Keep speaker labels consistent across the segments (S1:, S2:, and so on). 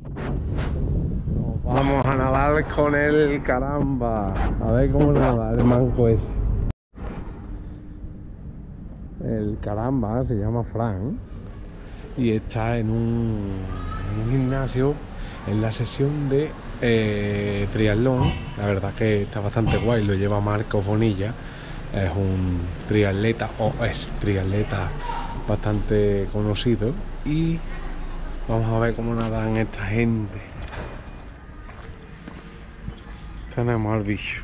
S1: Vamos a nadar con el caramba. A ver cómo nada el manco ese. El caramba se llama Fran y está en un gimnasio en la sesión de triatlón. La verdad que está bastante guay, lo lleva Marcos Bonilla. Es un triatleta, o es triatleta bastante conocido. Y vamos a ver cómo nadan esta gente. Tenemos al bicho.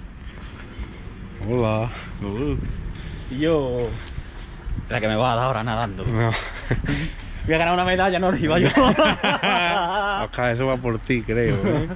S1: Hola.
S2: Y yo... La que me vas a dar ahora nadando.
S1: No.
S2: Voy a ganar una medalla, no iba yo.
S1: Oscar, eso va por ti, creo, ¿eh?